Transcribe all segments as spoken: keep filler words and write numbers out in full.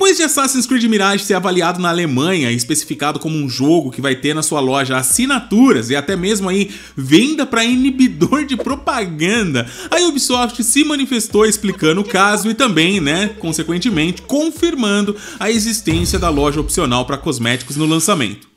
Depois de Assassin's Creed Mirage ser avaliado na Alemanha e especificado como um jogo que vai ter na sua loja assinaturas e até mesmo aí venda para inibidor de propaganda, a Ubisoft se manifestou explicando o caso e também, né, consequentemente, confirmando a existência da loja opcional para cosméticos no lançamento.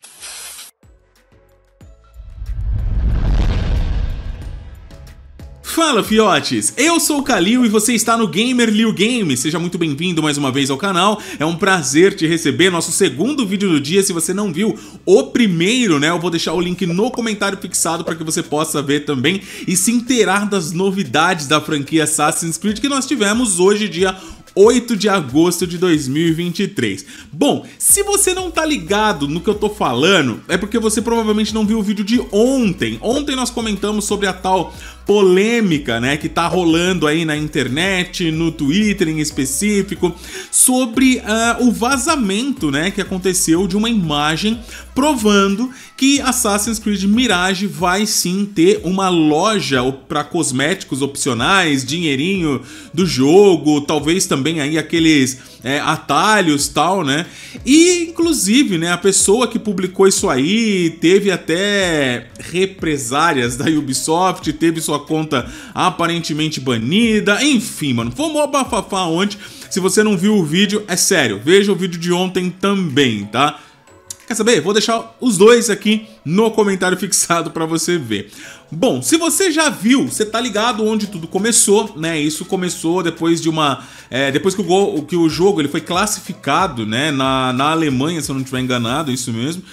Fala, fiotes! Eu sou o Kalil e você está no Gamer Liu Game. Seja muito bem-vindo mais uma vez ao canal. É um prazer te receber. Nosso segundo vídeo do dia. Se você não viu o primeiro, né, eu vou deixar o link no comentário fixado para que você possa ver também e se inteirar das novidades da franquia Assassin's Creed que nós tivemos hoje, dia oito de agosto de dois mil e vinte e três. Bom, se você não tá ligado no que eu tô falando, é porque você provavelmente não viu o vídeo de ontem. Ontem nós comentamos sobre a tal polêmica, né, que tá rolando aí na internet, no Twitter em específico, sobre uh, o vazamento, né, que aconteceu de uma imagem provando que Assassin's Creed Mirage vai sim ter uma loja para cosméticos opcionais, dinheirinho do jogo, talvez também aí aqueles é, atalhos tal, né? E inclusive, né, a pessoa que publicou isso aí teve até represárias da Ubisoft, teve sua conta aparentemente banida, enfim, mano, foi mó bafafá ontem. Se você não viu o vídeo, é sério, veja o vídeo de ontem também, tá? Quer saber? Vou deixar os dois aqui no comentário fixado para você ver. Bom, se você já viu, você tá ligado onde tudo começou, né? Isso começou depois de uma... É, depois que o, go, que o jogo ele foi classificado, né, na, na Alemanha, se eu não estiver enganado, isso mesmo.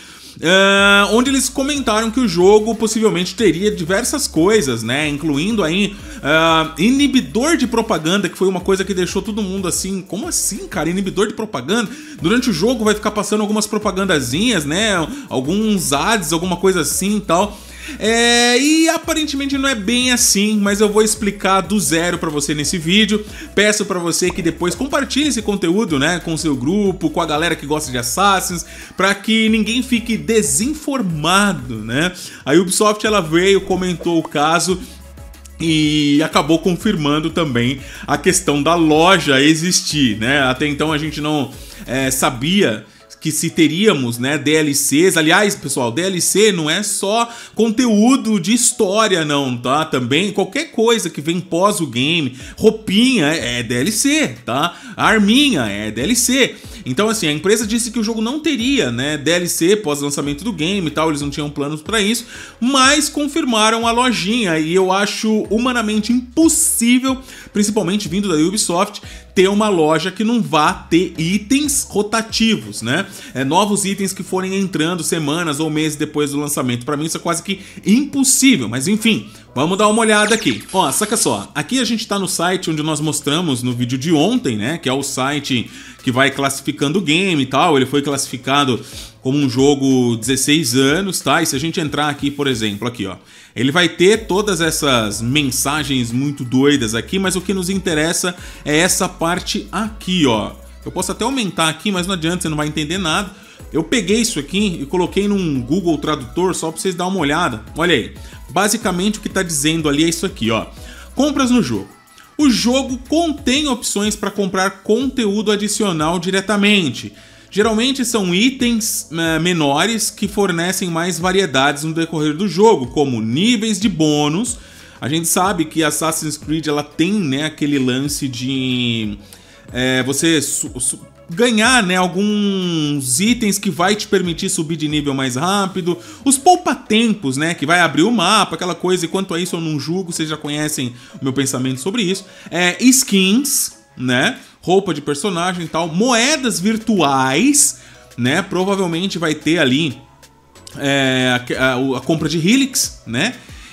Uh, onde eles comentaram que o jogo possivelmente teria diversas coisas, né, incluindo aí uh, inibidor de propaganda, que foi uma coisa que deixou todo mundo assim, como assim, cara, inibidor de propaganda? Durante o jogo vai ficar passando algumas propagandazinhas, né, alguns ads, alguma coisa assim e tal. É, e aparentemente não é bem assim, mas eu vou explicar do zero pra você nesse vídeo. Peço pra você que depois compartilhe esse conteúdo, né, com o seu grupo, com a galera que gosta de Assassins, pra que ninguém fique desinformado, né. A Ubisoft, ela veio, comentou o caso e acabou confirmando também a questão da loja existir, né. Até então a gente não é, sabia que se teríamos, né, D L Cs. Aliás, pessoal, D L C não é só conteúdo de história não, tá? Também qualquer coisa que vem pós o game, roupinha é D L C, tá? Arminha é D L C. Então, assim, a empresa disse que o jogo não teria, né, D L C pós-lançamento do game e tal, eles não tinham planos pra isso, mas confirmaram a lojinha e eu acho humanamente impossível, principalmente vindo da Ubisoft, ter uma loja que não vá ter itens rotativos, né? É, novos itens que forem entrando semanas ou meses depois do lançamento. Pra mim isso é quase que impossível, mas enfim, vamos dar uma olhada aqui. Ó, saca só, aqui a gente tá no site onde nós mostramos no vídeo de ontem, né? Que é o site que vai classificando o game e tal. Ele foi classificado como um jogo dezesseis anos, tá? E se a gente entrar aqui, por exemplo, aqui, ó, ele vai ter todas essas mensagens muito doidas aqui, mas o que nos interessa é essa parte aqui, ó. Eu posso até aumentar aqui, mas não adianta, você não vai entender nada. Eu peguei isso aqui e coloquei num Google Tradutor só pra vocês darem uma olhada. Olha aí, basicamente o que tá dizendo ali é isso aqui, ó. Compras no jogo. O jogo contém opções para comprar conteúdo adicional diretamente. Geralmente são itens uh, menores que fornecem mais variedades no decorrer do jogo, como níveis de bônus. A gente sabe que Assassin's Creed ela tem, né, aquele lance de é, você ganhar, né, alguns itens que vai te permitir subir de nível mais rápido. Os poupa-tempos, né, que vai abrir o mapa, aquela coisa. E quanto a isso eu não julgo, vocês já conhecem o meu pensamento sobre isso. É, skins, né, roupa de personagem e tal, moedas virtuais, né, provavelmente vai ter ali é, a, a, a compra de Helix, né,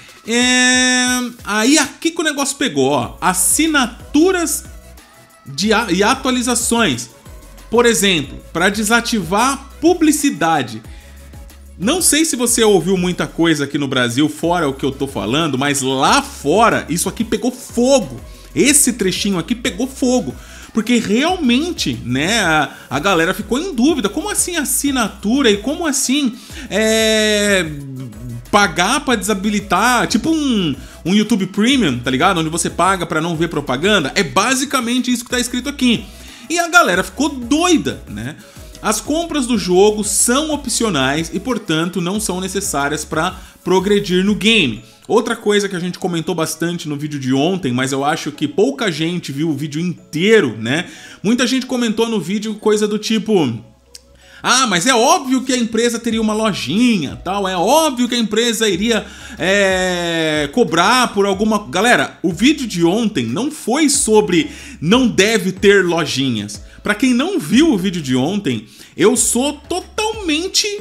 é, aí aqui que o negócio pegou, ó, assinaturas de a, e atualizações, por exemplo, para desativar publicidade. Não sei se você ouviu muita coisa aqui no Brasil, fora o que eu tô falando, mas lá fora isso aqui pegou fogo, esse trechinho aqui pegou fogo. Porque realmente, né, a, a galera ficou em dúvida. Como assim assinatura e como assim é, pagar pra desabilitar? Tipo um, um YouTube Premium, tá ligado? Onde você paga pra não ver propaganda. É basicamente isso que tá escrito aqui. e a galera ficou doida, né? As compras do jogo são opcionais e, portanto, não são necessárias para progredir no game. Outra coisa que a gente comentou bastante no vídeo de ontem, mas eu acho que pouca gente viu o vídeo inteiro, né? Muita gente comentou no vídeo coisa do tipo: ah, mas é óbvio que a empresa teria uma lojinha, tal, é óbvio que a empresa iria é, cobrar por alguma... Galera, o vídeo de ontem não foi sobre não deve ter lojinhas. Pra quem não viu o vídeo de ontem, eu sou totalmente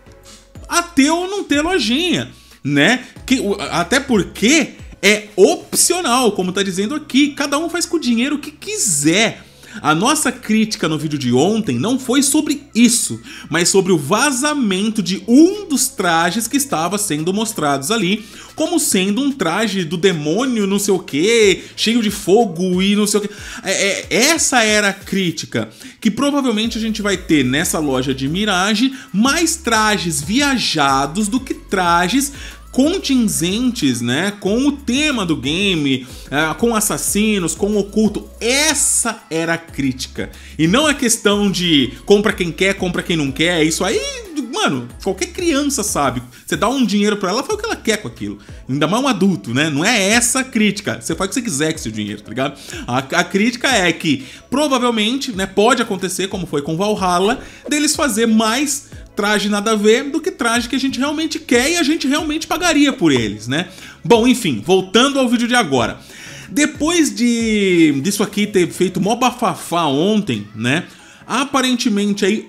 ateu não ter lojinha, né? Que, até porque é opcional, como tá dizendo aqui, cada um faz com o dinheiro o que quiser. A nossa crítica no vídeo de ontem não foi sobre isso, mas sobre o vazamento de um dos trajes que estava sendo mostrados ali, como sendo um traje do demônio não sei o que, cheio de fogo e não sei o que. É, é, essa era a crítica, que provavelmente a gente vai ter nessa loja de Mirage mais trajes viajados do que trajes contingentes, né, com o tema do game, uh, com assassinos, com oculto. Essa era a crítica. E não é questão de compra quem quer, compra quem não quer. Isso aí, mano, qualquer criança sabe. Você dá um dinheiro pra ela, faz o que ela quer com aquilo. Ainda mais um adulto, né? Não é essa a crítica. Você faz o que você quiser com seu dinheiro, tá ligado? A, a crítica é que, provavelmente, né, pode acontecer, como foi com Valhalla, deles fazer mais traje nada a ver do que traje que a gente realmente quer e a gente realmente pagaria por eles, né? Bom, enfim, voltando ao vídeo de agora. Depois de disso aqui ter feito mó bafafá ontem, né? Aparentemente aí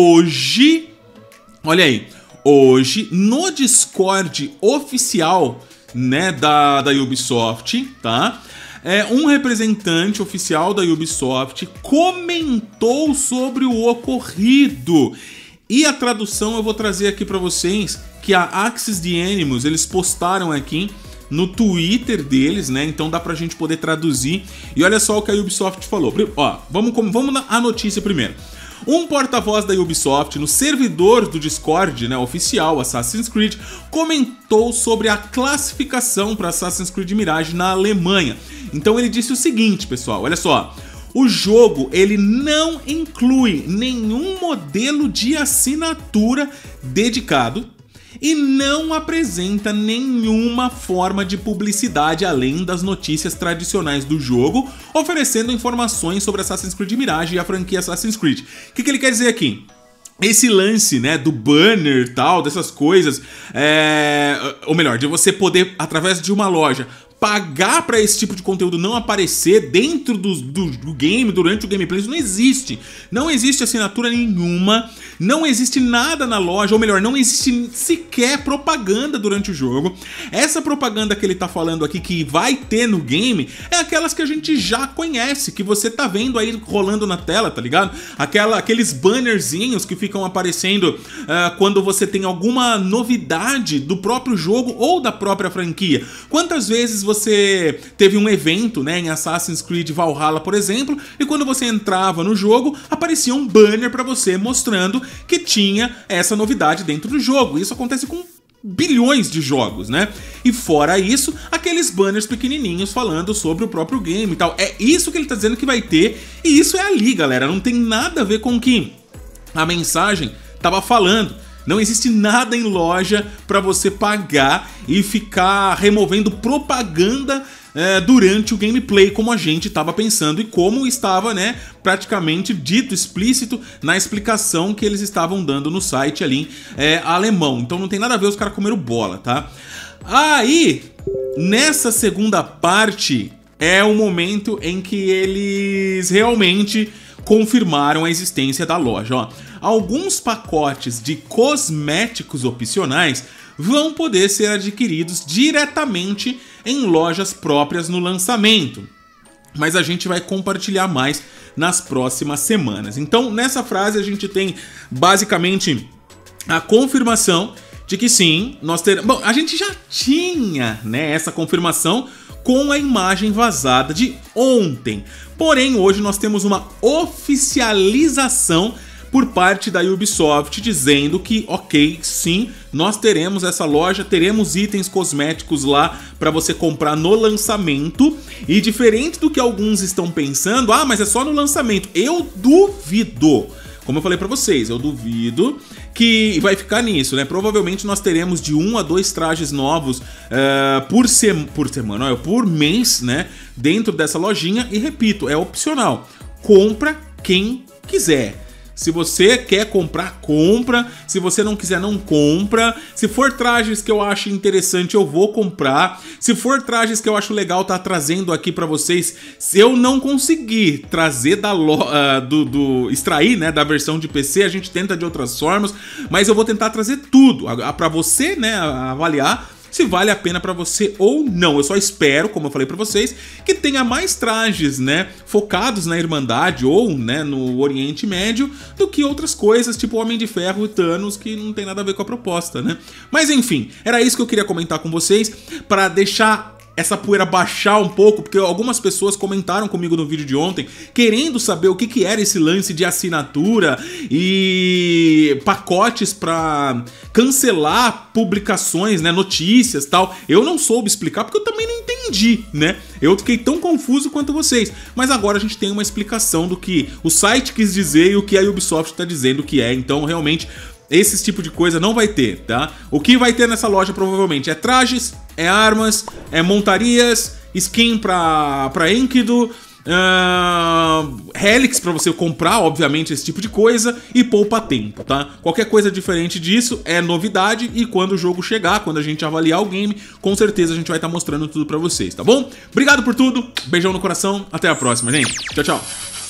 hoje, olha aí, hoje no Discord oficial, né, da, da Ubisoft, tá? É, um representante oficial da Ubisoft comentou sobre o ocorrido. E a tradução eu vou trazer aqui para vocês, que a Axis the Animals, eles postaram aqui no Twitter deles, né? Então dá pra gente poder traduzir. E olha só o que a Ubisoft falou. Ó, vamos, vamos à notícia primeiro. Um porta-voz da Ubisoft no servidor do Discord, né, oficial Assassin's Creed, comentou sobre a classificação para Assassin's Creed Mirage na Alemanha. Então ele disse o seguinte, pessoal, olha só. O jogo, ele não inclui nenhum modelo de assinatura dedicado e não apresenta nenhuma forma de publicidade além das notícias tradicionais do jogo, oferecendo informações sobre Assassin's Creed Mirage e a franquia Assassin's Creed. O que, que ele quer dizer aqui? Esse lance, né, do banner e tal, dessas coisas, é... ou melhor, de você poder, através de uma loja, pagar para esse tipo de conteúdo não aparecer dentro do, do, do game, durante o gameplay, isso não existe. Não existe assinatura nenhuma, não existe nada na loja, ou melhor, não existe sequer propaganda durante o jogo. Essa propaganda que ele tá falando aqui, que vai ter no game, é aquelas que a gente já conhece, que você tá vendo aí rolando na tela, tá ligado? Aquela, aqueles bannerzinhos que ficam aparecendo uh, quando você tem alguma novidade do próprio jogo ou da própria franquia. Quantas vezes você Você teve um evento, né, em Assassin's Creed Valhalla, por exemplo, e quando você entrava no jogo, aparecia um banner para você mostrando que tinha essa novidade dentro do jogo. Isso acontece com bilhões de jogos, né? E fora isso, aqueles banners pequenininhos falando sobre o próprio game e tal. É isso que ele tá dizendo que vai ter, e isso é ali, galera. Não tem nada a ver com o que a mensagem tava falando. Não existe nada em loja para você pagar e ficar removendo propaganda é, durante o gameplay, como a gente estava pensando e como estava, né, praticamente dito explícito na explicação que eles estavam dando no site ali é, alemão. Então não tem nada a ver, os caras comeram bola, tá? Aí, nessa segunda parte, é o momento em que eles realmente confirmaram a existência da loja. Ó, alguns pacotes de cosméticos opcionais vão poder ser adquiridos diretamente em lojas próprias no lançamento, mas a gente vai compartilhar mais nas próximas semanas. Então, nessa frase a gente tem basicamente a confirmação de que sim, nós teremos... Bom, a gente já tinha, né, essa confirmação com a imagem vazada de ontem. Porém, hoje nós temos uma oficialização por parte da Ubisoft dizendo que, ok, sim, nós teremos essa loja, teremos itens cosméticos lá para você comprar no lançamento E diferente do que alguns estão pensando, ah, mas é só no lançamento. Eu duvido. Como eu falei pra vocês, eu duvido que vai ficar nisso, né? Provavelmente nós teremos de um a dois trajes novos uh, por, se por semana, olha, por mês, né? Dentro dessa lojinha. E repito, é opcional. Compra quem quiser. Se você quer comprar, compra. Se você não quiser, não compra. Se for trajes que eu acho interessante, eu vou comprar. Se for trajes que eu acho legal tá trazendo aqui pra vocês, se eu não conseguir trazer da lo, uh, do, do extrair, né, da versão de P C, a gente tenta de outras formas, mas eu vou tentar trazer tudo pra você, né, avaliar se vale a pena pra você ou não. Eu só espero, como eu falei pra vocês, que tenha mais trajes, né, focados na Irmandade ou, né, no Oriente Médio, do que outras coisas, tipo Homem de Ferro e Thanos, que não tem nada a ver com a proposta, né? Mas enfim, era isso que eu queria comentar com vocês, pra deixar essa poeira baixar um pouco, porque algumas pessoas comentaram comigo no vídeo de ontem, querendo saber o que, que era esse lance de assinatura e pacotes pra cancelar publicações, né, notícias e tal. Eu não soube explicar porque eu também não entendi, né? Eu fiquei tão confuso quanto vocês. Mas agora a gente tem uma explicação do que o site quis dizer e o que a Ubisoft tá dizendo que é. Então, realmente, esse tipo de coisa não vai ter, tá? O que vai ter nessa loja provavelmente é trajes, é armas, é montarias, skin pra, pra Enkidu, uh, Helix pra você comprar, obviamente, esse tipo de coisa, e poupa tempo, tá? Qualquer coisa diferente disso é novidade, e quando o jogo chegar, quando a gente avaliar o game, com certeza a gente vai estar mostrando tudo pra vocês, tá bom? Obrigado por tudo, beijão no coração, até a próxima, gente. Tchau, tchau.